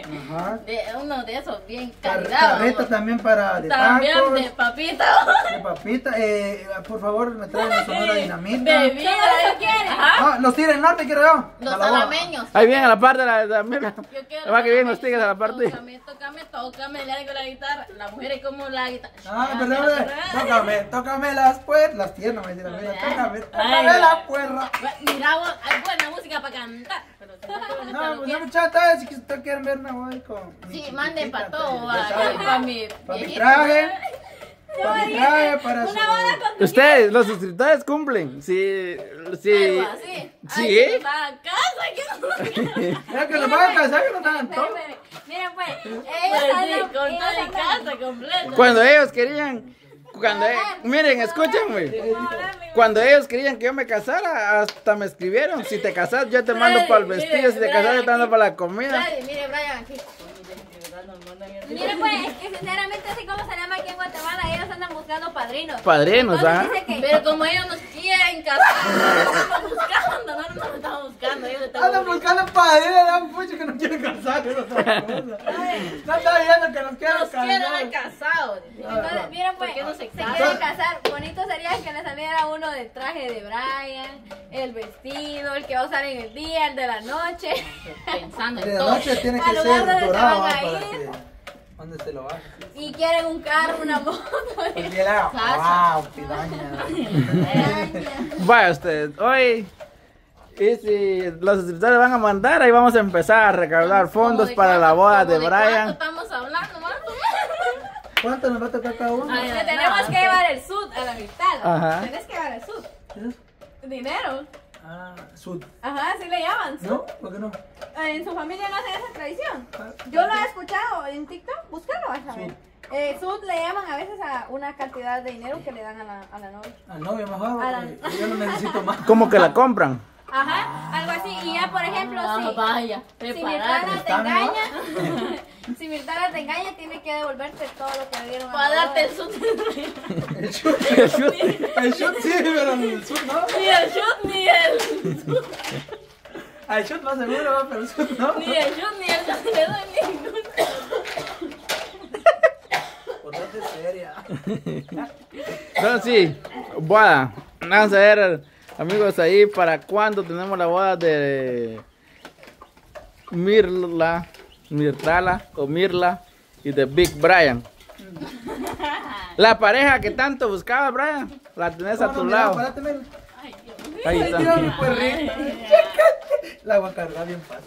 Ajá. De uno de esos bien calidad. Carreta también para de También tacos, de papita. de papita. Por favor, me traen la sonora dinamita. Bebida. ¿Qué quieres? Ah, los tigres del norte quiero yo. Los Para la boda. salameños. Ahí viene a la parte de la mira. Yo quiero. Va que vienen los tigres a la parte. Tócame, le hago la guitarra. La mujer es como la guitarra. Ah, perdón, tócame las puertas, las tiernas, me dirán, mira, tócame Ay, la puerta. Mira vos, hay buena música para cantar. Pero si No, pues no muchachos, si ustedes quieren ver, me voy con. sí, manden para todo, ya saben. para mi Para mi viejito. traje, para su. Ustedes, los suscriptores cumplen. Sí, sí. Algo así. Sí. Ay, que nos hagan casa, que nos Mira que los van a casar, que nos dan todo. Miren pues, Pues ellos sí, andan, con toda ellos mi andan. casa completa. Cuando ellos querían, miren, escúchenme. Cuando ellos querían que yo me casara, hasta me escribieron. Si te casas, yo te mando para el vestido. Si te casas, yo te mando para la comida. Mire, Brian, aquí. Miren pues, es que sinceramente así como se llama aquí en Guatemala, ellos andan buscando padrinos. Padrinos, Entonces ¿ah? dice que Pero como ellos nos quieren casar, no estamos buscando, no nos estamos buscando. Ellos están Andan buscando padres, dan mucho que no quieren casar, es otra cosa. No está viendo que nos quieren nos quieren ver casar. casados. Entonces, miren pues, ¿Por qué no se se casan? quieren casar. Bonito sería que le saliera uno del traje de Brian, el vestido, el que va a usar en el día, el de la noche. Pensando en De todo. noche tiene que Al lugar ser donde se dorado van a para ir. que. ¿Dónde se lo va? Y quieren un carro, una moto. Pues mira, wow, piraña. Vaya ustedes, hoy. Y si los suscriptores van a mandar, ahí vamos a empezar a recaudar fondos para la boda de Brian. Estamos hablando, más o menos. ¿Cuánto nos va a tocar cada uno? Ay, Que tenemos que llevar el sud a la mitad. Ajá. Tenés que llevar el sud. Dinero. Ah, sud. Ajá, así le llaman. Sud. ¿No? ¿Por qué no? En su familia no hacen esa tradición. Yo lo he escuchado en TikTok. Búscalo, vas a ver. Sud le llaman a veces a una cantidad de dinero que le dan a la novia. Al novio mejor, A la- porque yo no necesito más. Como que la compran. Ajá, algo así. Y ya, por ejemplo, Vaya, si preparate. Mirtala te ¿Está engaña, si Mirtala te engaña, tiene que devolverte todo lo que le dieron a Para la darte boda. el sud. El shoot sí, pero el sud no. Ni el shoot ni el. Al shoot más seguro va, pero el sud no. Ni el shoot ni el shoot. Le doy ningún. Portate seria. Entonces sí, boda. Vamos a ver, amigos, ahí para cuando tenemos la boda de Mirtala o Mirla y de Big Brian. La pareja que tanto buscaba, Brian, la tenés a tu lado. Párate, mira. Ahí Ay, Dios, está. mi perrita. La voy a cargar bien fácil.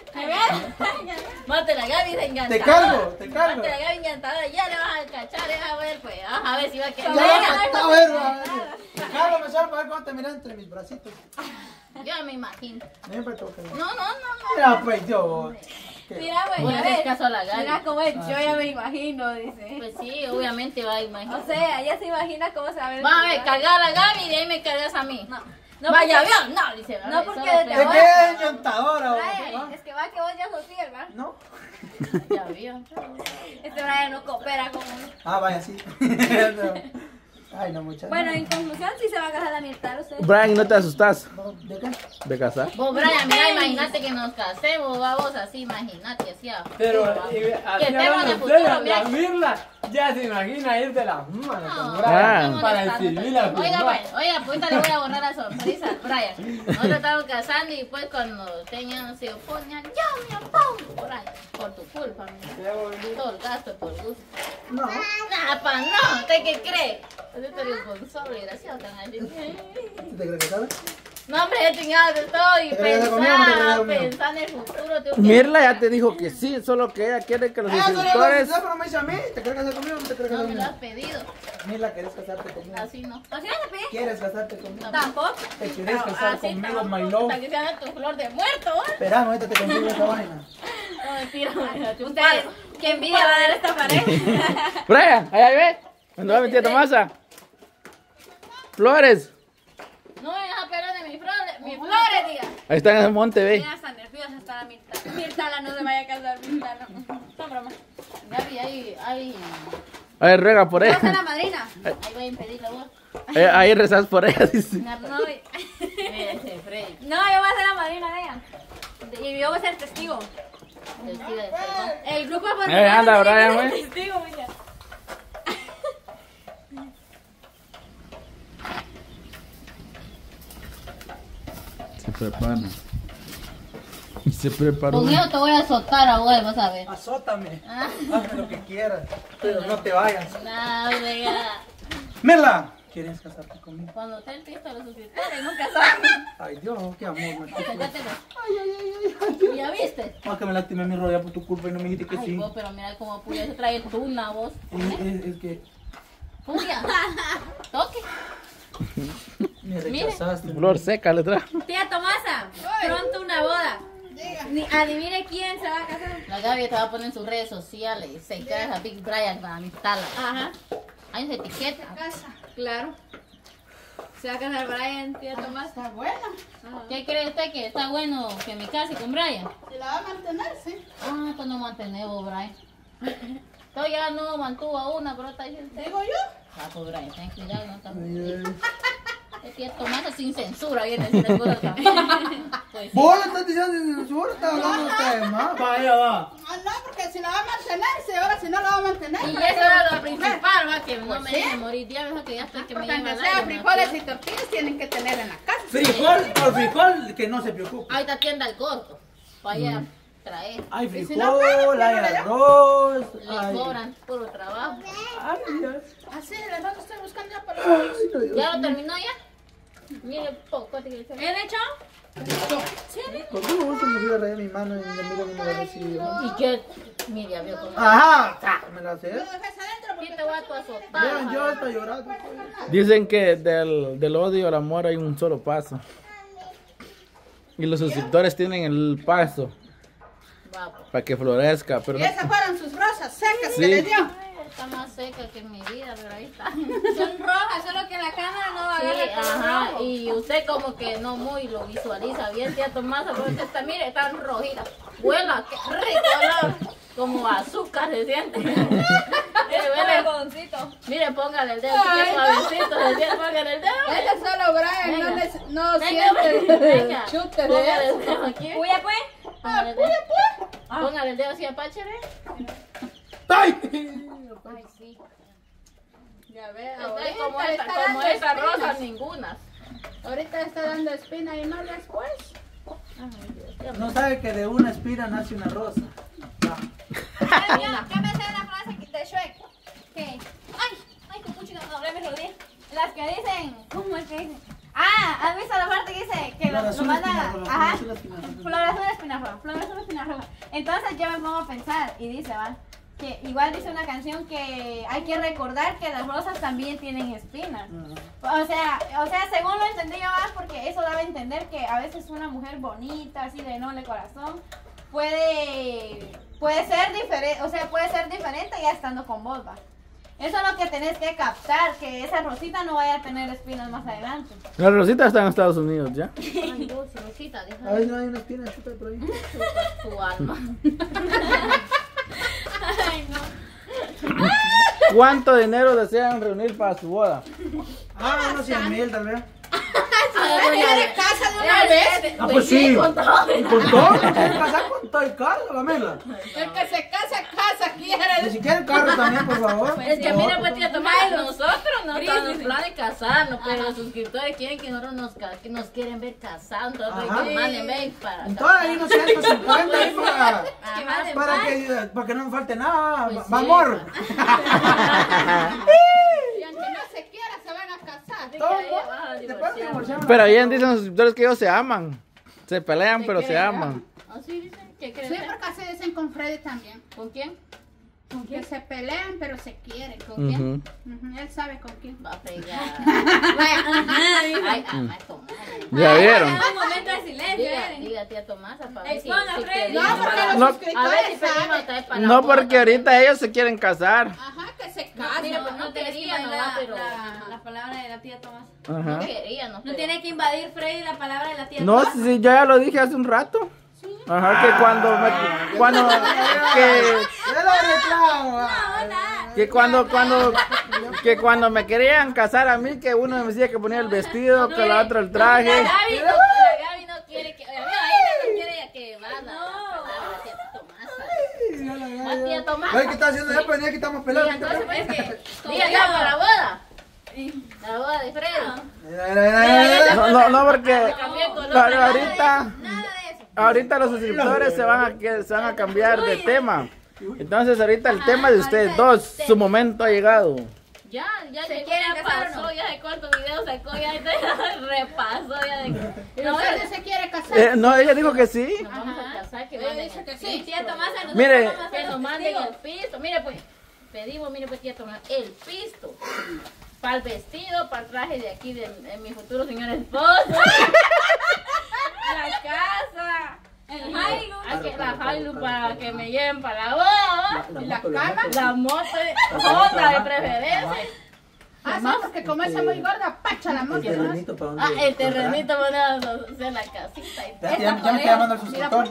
Mate la Gaby se encantada. Te cargo, te cargo. Mate la Gaby encantada. Ya le vas a cachar, a ver, pues. A ver si va a quedar. Ya va a ver, va a ver. Déjalo besar para ver cómo te miras entre mis bracitos. Yo me imagino. Siempre toca. No. Mira, pues yo. Mira, güey, Pues ya le haces ves. caso a la Gaby. Mira cómo es, yo ya me imagino, dice. Pues sí, obviamente va a imaginar. O sea, ella se imagina cómo se va a ver. Va a ver, cargar a la Gaby y de ahí me cargas a mí. No, Vaya porque- avión, no, dice. No, porque solo desde ¿De ahora- qué encantadora? Brian, es que va que vos ya sos fiel, ¿verdad? ¿No? Ya vio. Este Brian no coopera con uno. Ah, vaya, sí. Ay, no, muchachos. Bueno, en conclusión, sí se va a casar la Mirtala, ustedes. Brian, ¿no te asustas ¿De qué? de casar? Vos, Brian, mira, imagínate que nos casemos, vamos así, imagínate, así. Pero, que así estemos hablando de de futuro, ustedes, mira. la Mirla ya se imagina ir de las manos con No, Brian no para molestando. recibir la Oiga, firma. pues, ahorita le voy a borrar la sonrisa, Brian. Nosotros estamos casando y pues cuando tenían se oponían, yo me opongo, Brian, por tu culpa, mira. Todo el gasto por gusto. No. Nada, pa, no, ¿usted qué cree? Yo te digo con sobre, gracioso, ¿Te crees que sabes? no, hombre, he chingado de todo y ¿Te quedas de conmigo o no te quedas de conmigo? pensar en el futuro. Tengo que- Mirla ya te dijo que sí, solo que ella quiere que los suscriptores. No, pero me dice a mí. ¿Te quieres casar conmigo o no te quieres No casar me lo has conmigo? pedido, Mila, ¿quieres casarte conmigo? así no. ¿Así no te pide? ¿Quieres casarte conmigo? Tampoco. ¿Te quieres casar Así conmigo, tampoco. my love? Hasta que se haga tu flor de muerto, ¿eh? Espera, ahorita te consigo esa vaina. No, mentira, Ustedes, ¿qué envidia va a dar esta pareja? Brian, allá ve. ¿Dónde va a meter Tomasa? Flores. No me dejas perder de mis flores, diga. Ahí está en el monte, ve. Mira, está nerviosa, está la Mirtala. Mirtala no se vaya a casar, Mirtala. No, broma. Gaby, ahí Ahí ruega por Yo soy la ella. madrina. voy a impedir la voz. Ahí rezas por ella, dice. No, Ese Freddy. no, yo voy a ser la madrina de ella. Y yo voy a ser testigo. Vestida de perdón. El grupo por anda, Brian, güey. testigo, mira. Se prepara. Se preparó. Con eso te voy a azotar a vos, vas a ver. Azótame. Ah. Hazme lo que quieras. Pero no te vayas. No, venga. Mela, ¿quieres casarte conmigo? Cuando te el pisto a los suscriptores, nunca sabes. Ay, Dios, qué amor. Acércatelo. ¿Ya viste? Ah, que me lastimé mi rodilla por tu culpa y no me dijiste que Ay, sí. vos, pero mira cómo puya se trae tuna, vos. Es que Puya. Toque. me rechazaste. Flor seca le trajo. Tía Tomasa, pronto una boda. Adivine quién se va a casar. La Gaby te va a poner en sus redes sociales. Se casa Big Brian para instala. Ajá, Hay una etiqueta. claro. Se va a casar Brian, tía Tomasa. Está buena. ¿Qué cree usted que está bueno que me case con Brian? Se la va a mantener, sí. Ah, pues no mantenemos, Brian. Entonces ya no mantuvo a una, pero está diciendo. Digo yo. Ah, pues Brian, ten cuidado, no también. Es que Tomasa sin censura viene a decir cosas que pues sí. Vos le estás diciendo, seguro estás hablando de más. Vaya, va. Ah, no, porque si la va a mantener, si ahora si no la va a mantener. Y pues, eso era lo principal, va, que no Pues me sí. deje morir. Ya mejor que ya estoy que me Porque lleva aunque al sea aire, frijoles ¿no? y tortillas tienen que tener en la casa. Frijol, por frijol, que no se preocupe. Ahí está tienda al corto. Vaya, traer. Hay Y si frijol, no, bueno, hay pero ya. arroz. Le hay- cobran puro trabajo. Ay, Dios. Así, de rato estoy buscando ya para Ay, Dios. ¿Ya lo terminó ya? Mire, poco te quiere ¿Bien hecho? ¿Por qué me gusta morir a rayar mi mano y mi amigo no me lo recibió? ¿Y qué? Mire, ya vio cómo. Ajá, me la sé. Lo dejas adentro ¿Qué porque te voy a tu azotar? Vean, yo estoy llorando. Dicen que del odio al amor hay un solo paso. Y los suscriptores tienen el paso Va, pues. para que florezca. Pero y no, esas fueron sus rosas secas Sí. que le dio. Ay, está más seca que mi vida, pero ahí está. Son rojas, solo que la cámara no va a Sí, ver el color ajá, rojo. y usted como que no muy lo visualiza bien, tía Tomasa, pero usted está, mire, están rojitas. Huela, qué rico olor, como azúcar se siente. Mire, El huele. algodoncito. Mire, póngale el dedo, qué suavecito, se siente, póngale el dedo. Ese solo Brian no, Venga. no Venga, siente venga, chute de póngale eso. el dedo aquí. Puya, pues. Póngale el dedo. Póngale el dedo así, Apache, ve. ¡Ay! Ay, sí. Ya ve, Está ahorita como está esta, como dando esa espinas. rosa, ninguna. Ahorita está dando espina y no después. No sabe que de una espira nace una rosa. Ay, mira, ¿qué me sé la frase de Shrek? ¿Qué? Ay, qué puchica, no, me rodilla. Las que dicen, ¿cómo es que dicen? Ah, ¿has visto la parte que dice que lo Floración mandan a... espinarosa, Ajá. floración espinarosa. Floración espinarosa, floración espinarosa. Entonces yo me pongo a pensar y dice, va, que igual dice una canción que hay que recordar que las rosas también tienen espinas. O sea, según lo entendí yo más, porque eso debe entender que a veces una mujer bonita, así de noble corazón, puede ser diferente, o sea, puede ser diferente ya estando con vos, va. Eso es lo que tenés que captar, que esa rosita no vaya a tener espinas más adelante. la Rosita está en Estados Unidos ya. Ay, vos, Rosita, deja Ay, no hay una espina chuta por ahí. tu alma. Ay, no. ¿Cuánto dinero desean reunir para su boda? Ah, unos 100,000 tal vez. ¿Quiere casa de una vez? Ah, pues sí. con todo. ¿Y con todo? ¿Quiere casar con todo el carro, la mela? El que se casa, Y quiere. si quiere el carro también, por favor. Es que mira, pues tía Tomás, Los nosotros no estamos en grises. plan de casarnos, pero los suscriptores quieren que nosotros que nos quieren ver casados, entonces Ajá. que manden ver para Entonces ahí unos 150 ahí Que manden para que no nos falte nada. Pues Va, sí, amor. Y aunque no se quiera, se van a casar. Después que divorciamos. Pero ahí dicen los suscriptores que ellos se aman. Se pelean, pero se aman. Así dicen, ¿qué creen? Sí, porque así dicen con Freddy también. ¿Con quién? Que se pelean, pero se quieren. ¿Con quién? Ujú. Él sabe con quién. Va a fregar. Ajá, Ay, ama, Tomás. ¿Ya vieron? un momento de silencio, Diga, Eren. diga tía Tomasa para ver si Exponga, Freddy. pedimos No, porque para- los No. A ver si suscriptores pedimos saben. otra vez para No, la boda. porque ahorita ellos se quieren casar. Ajá, que se No, casen. mire, pues no tienes que quería, invadir no, pero... la palabra de la tía Tomás. No Ajá. quería, no. No tiene que invadir Freddy la palabra de la tía No, Tomás. sí, yo ya lo dije hace un rato. Ajá, que Ya lo reclamo. que cuando me querían casar a mí, que uno me decía que ponía el vestido, que la otra el traje. La Gaby no quiere que... Ahí no quiere que vaya la palabra de tía Tomasa. tía Tomás. ¿Qué está haciendo ya? Pues ya que estamos Y pelados. entonces pues que diga ya para la boda. La boda de Fredo. No, porque Cambié el color. ahorita, Nada de eso. ahorita los suscriptores se van a cambiar de tema. Entonces ahorita el tema de ustedes dos, su momento ha llegado. Ya llegó, quieren ya casar o pasó, no? ya de cuántos videos sacó, ya repasó, ya de... ¿Y usted se quiere casar? No, ella dijo que sí. Nos vamos a casar, que Ella manden dice el que Sí, sí. tía Tomás, a nosotros Mire. vamos a hacer que nos los manden testigos. el pisto. Mire pues, pedimos, mire pues tía Tomás, el pisto. Para el vestido, para el traje de aquí de mi futuro señor esposo. La casa. El Hilux. La Hilux para que me lleven para la boda. ¿Y la cama? La moto, Honda de preferencia. Ah, sí, porque como esa muy gorda, pacha la moto. ¿no? Ah, el terrenito para hacer la casita y todo. Ya me está llamando el suscriptor.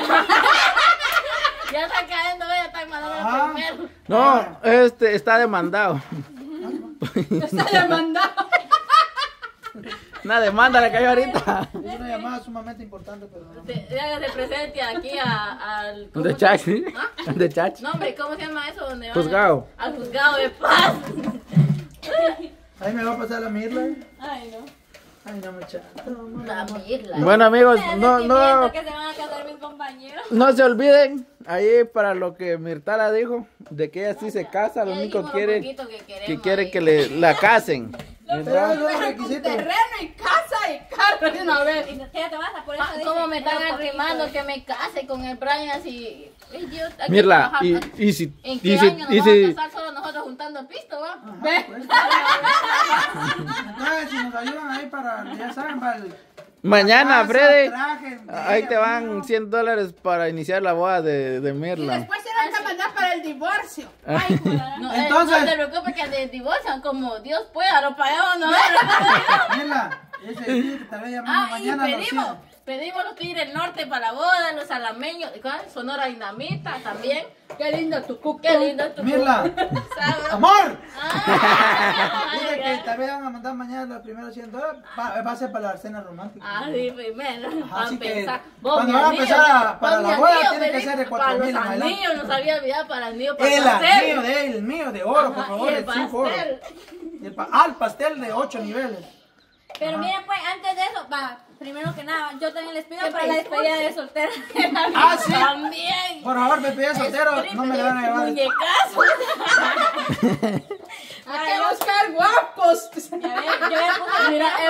Ya está cayendo, ya está mandando Ajá. el primero. No, está demandado. Está demandado. Una demanda le cayó ahorita. Es una llamada sumamente importante, pero no. Hágase presente aquí al... ¿cómo De se- Chachi. ¿Ah? De Chachi. No, hombre, ¿cómo se llama eso? Donde van Juzgado. Al juzgado de paz. Ahí me va a pasar la mirla. Ay, no. Ay, no, muchacho. La mirla. Bueno amigos, Me no, estoy no, viendo que se van a casar mis compañeros. no se olviden, ahí para lo que Mirtala dijo, de que ella sí se casa, lo Ya único dijimos quiere, poquito que queremos que quiere ahí. que la casen. Pero ¿Verdad? es un Con requisito. terreno y casa y carro de una vez. Y tía Tomás, por eso Ah, dice, ¿cómo me están pero poquito. arrimando que me case con el Brian así? Ay, Dios, hay que Mirla, trabajar. y si, ¿En qué y año si, nos y vamos a si, casar solo nosotros juntando el pisto, va? Ve. Entonces, si nos ayudan ahí para, ya saben, para el... mañana, casa, Freddy, traje, ahí te van vino. $100 para iniciar la boda de Y Mirla. después se van a mandar para el divorcio. Ay, No, Entonces- no te preocupes que de divorcian como Dios pueda, lo pagamos nosotros. Mirla, ese día que te voy llamando Ah, y mañana. lo pedimos, siento. pedimos los tigres del norte para la boda, los alameños, ¿cuál? Sonora Dinamita también. Qué lindo tu cuco. Qué lindo tu Mirla, ¿sabes? amor. Ah, Dice ay, que ay. te van a mandar mañana los primeros $100. Va a ser para la cena romántica. Ah, sí, primero. Ajá, así que Vos, cuando mi van a anillo, empezar para vos, la mi boda, anillo, tiene que pedí ser de para 4,000 en los adelante. anillos, no sabía olvidar para el anillo, para El pastel. anillo de él, el mío, de oro, por Ajá, favor, y el Chief Oro. pastel. El pastel de 8 niveles. Pero miren, pues, antes de eso, va, primero que nada, yo también les pido Que para me la despedida de soltera. Ah, sí. También. Por favor, me pides soltero, no me le van a llevar. Muñecazo. Hay que buscar guapos. Ya ven, yo ya puse Mira, la es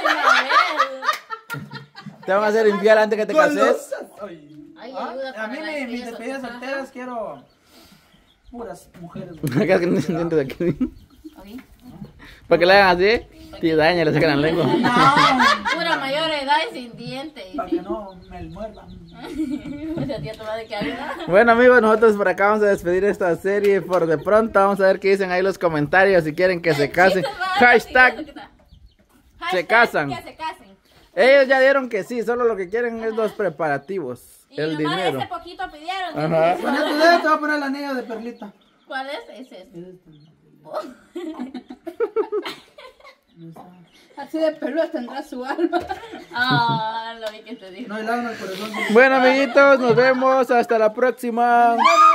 Te van a hacer infiel antes que te cases. Golosas. Ay. Ay, Ah, ayuda a para mí la mis despedida despedidas soltera. solteras quiero puras mujeres. Acá que no se entiende de aquí. Oye, Para que le hagan así, te daña, le sacan la lengua. pura mayor edad y sin dientes. Para que no me muerdan. Esa tía toma de cabeza. Bueno amigos, nosotros por acá vamos a despedir esta serie por de pronto. Vamos a ver qué dicen ahí los comentarios si quieren que se casen. Hashtag, se casan. Que se casen. Ellos ya dieron que sí, solo lo que quieren es los preparativos, Y el nomás dinero. ese poquito pidieron. Ajá. Con este dedo te voy a poner el anillo de perlita. ¿Cuál es? Ese es. Así de peludo tendrá su alma. Ah, lo vi que te dijo. No hay lado en el corazón. Bueno amiguitos, nos vemos hasta la próxima.